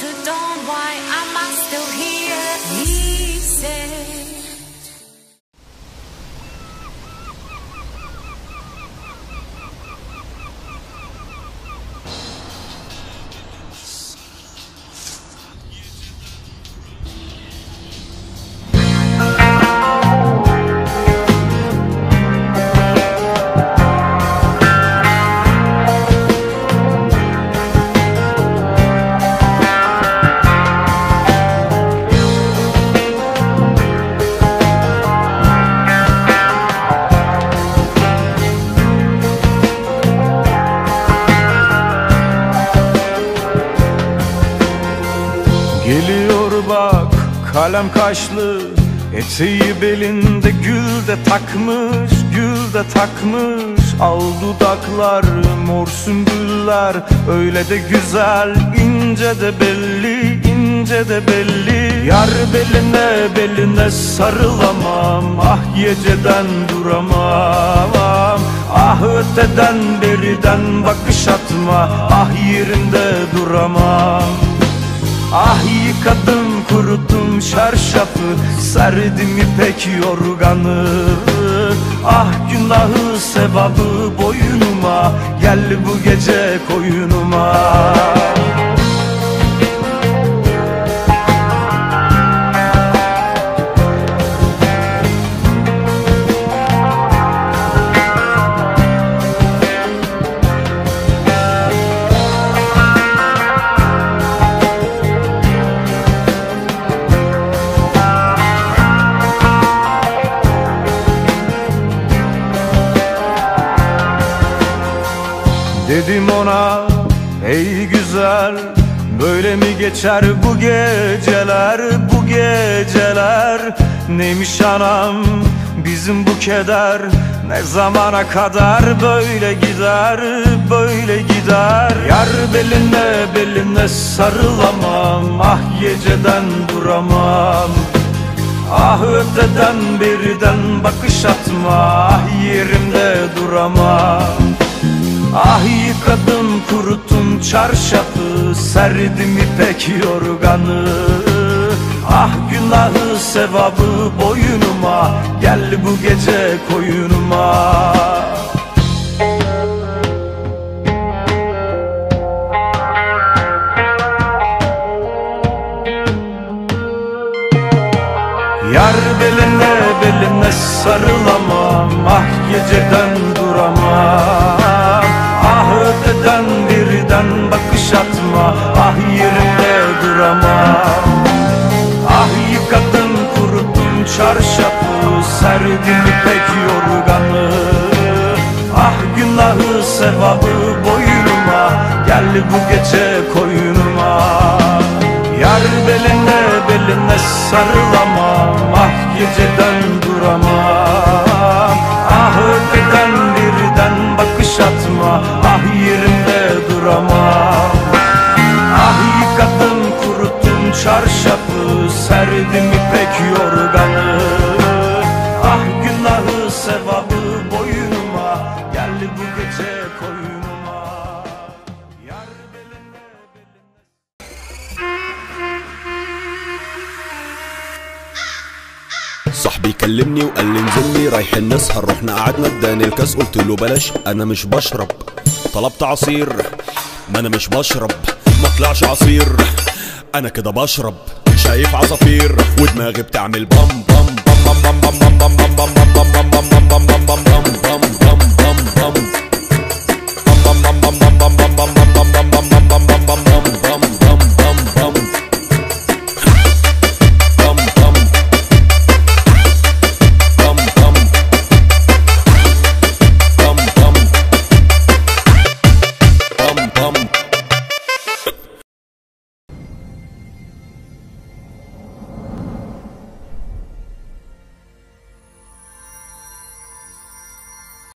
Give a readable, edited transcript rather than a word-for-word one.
to dawn, why am I still here? He said. Geliyor bak kalem kaşlı, eteği belinde gül de takmış, gül de takmış. Al dudaklar mor sümbüller, öyle de güzel, ince de belli, ince de belli. Yar beline beline sarılamam, ah geceden duramam. Ah öteden beriden bakış atma, ah yerinde duramam. Ah yıkadım kuruttum çarşafı, serdim ipek yorganı. Ah günahı sevabı boynuma, gel bu gece koyunuma. Dedim ona ey güzel, böyle mi geçer bu geceler, bu geceler? Neymiş anam bizim bu keder, ne zamana kadar böyle gider, böyle gider? Yar beline beline sarılamam, ah geceden duramam. Ah öteden beriden bakış atma, ah yerimde duramam. Ah yıkadım kuruttum çarşafı, serdim ipek yorganı. Ah günahı sevabı boynuma, gel bu gece koyunuma. Yar beline beline sarılamam, ah geceden duramam. Ah öteden birden bakış atma, ah yerinde duramam. Ah yıkadım kuruttum çarşafı, serdim ipek yorganı. Ah günahı sevabı boynuma, gel bu gece koyunuma. Yar beline beline sarılamam, ah geceden duramam. Ah öteden birden bakış atma, ah yerimde duramam. Ah yıkadım kuruttum çarşafı, serdim ipek yorganı. Ah günahı sevabı boynuma, gel bu gece koyunuma. Yar beline beline. صاحبي كلمني وقال لي انزل لي رايحين نسهر، رحنا قعدنا اداني الكاس قلت له بلاش انا مش بشرب. طلبت عصير ما انا مش بشرب، ما طلعش عصير انا كده بشرب. شايف عصافير ودماغي بتعمل بام بام بام بام بام بام بام بام بام بام بام بام بام بام بام بام بام.